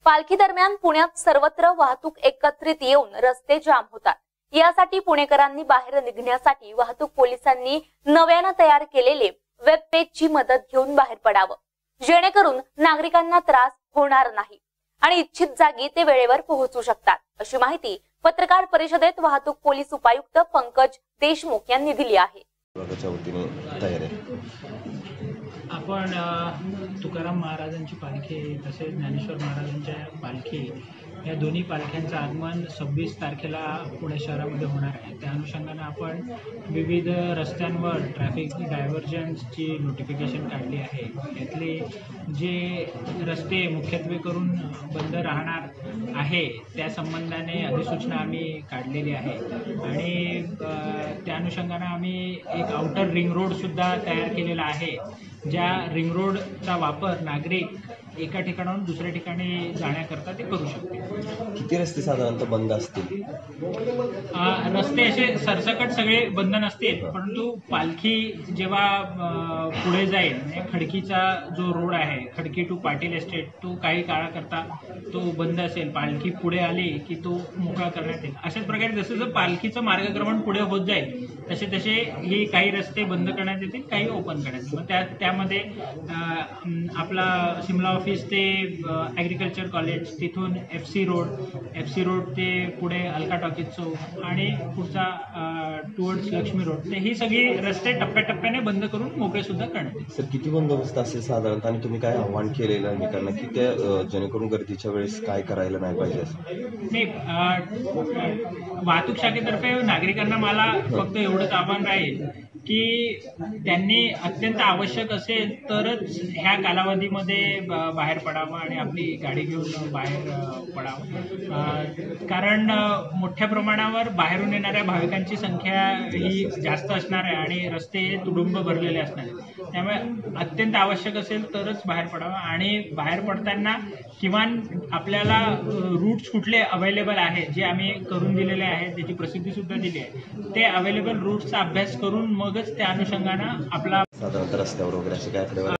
पालखी दरम्यान पुण्यात सर्वत्र वाहतूक एकत्रित येऊन रस्ते जाम होतात। यासाठी पुणेकरांनी बाहेर निघण्यासाठी वाहतूक पोलिसांनी नव्याने तयार केलेले वेब पेजची मदत घेऊन बाहेर पडावं, जेणेकरून नागरिकांना त्रास होणार नाही आणि इच्छित जागी ते वेळेवर पोहोचू शकतात, अशी माहिती पत्रकार परिषदेत वाहतूक पोलीस उपायुक्त पंकज देशमुख यांनी दिली आहे। आपण तुकाराम महाराजांची पालखी तसेच ज्ञानेश्वर महाराजांच्या पालखी या दोन्ही पालख्यांचं आगमन 26 तारखेला पुणे शहरामध्ये होणार आहे। त्या अनुषंगाने आपण विविध रस्त्यांवर ट्रॅफिक डायव्हर्जन्सची नोटिफिकेशन काढली आहे। यातले जे रस्ते मुख्यत्वे करून बंद राहणार आहे त्या संबंधाने अधिसूचना आम्ही काढलेली आहे आणि त्या अनुषंगाने आम्ही एक आउटर रिंग रोड सुद्धा तयार केलेला आहे, ज्या रिंग रोडचा वापर नागरिक एका ठिकाणाहून दुसऱ्या ठिकाणी जाण्याकरता ते करू शकते। किती रस्ते साधारणतः बंद असतील? रस्ते असे सरसकट सगळे बंद नसतील, परंतु पालखी जेव्हा पुढे जाईल, खडकीचा जो रोड आहे खडकी टू पाटील एस्टेट तो काही काळाकरता तो बंद असेल। पालखी पुढे आली की तो मोकळा करण्यात येईल। अशाच प्रकारे जसं जसं पालखीचं मार्गक्रमण पुढे होत जाईल तसे तसे हे काही रस्ते बंद करण्यात येतील, काही ओपन करण्यात येतील। मग त्यामध्ये आपला सिमला ऑफिस ते ॲग्रिकल्चर कॉलेज, तिथून FC रोड ते पुढे अलका टॉकीज चौक आणि पुढचा टुवर्ड्स लक्ष्मी रोड, ते ही सगळी रस्ते टप्प्याटप्प्याने बंद करून मोकळे सुद्धा करण्यात येतील। सर, किती बंदोबस्त असेल साधारणतः आणि तुम्ही काय आव्हान केलेलं आहे निकांना की त्या जेणेकरून गर्दीच्या वेळेस काय करायला नाही पाहिजे? नाही, वाहतूक शाखेतर्फे नागरिकांना मला फक्त एवढंच आव्हान राहील की त्यांनी अत्यंत आवश्यक असेल तरच ह्या कालावधीमध्ये बाहेर पडावं आणि आपली गाडी घेऊन बाहेर पडावं, कारण मोठ्या प्रमाणावर बाहेरून येणाऱ्या भाविकांची संख्या ही जास्त असणार आहे आणि रस्ते तुडुंब भरलेले असणार आहेत। त्यामुळे अत्यंत आवश्यक असेल तरच बाहेर पडावं आणि बाहेर पडताना किमान आपल्याला रूट्स कुठले अवेलेबल आहेत जे आम्ही करून दिलेले आहेत, त्याची प्रसिद्धी सुद्धा दिली आहे, ते अवेलेबल रूट्सचा अभ्यास करून मगच त्या अनुषंगाने आपला साधारणतः रस्त्यावर वगैरे असे काय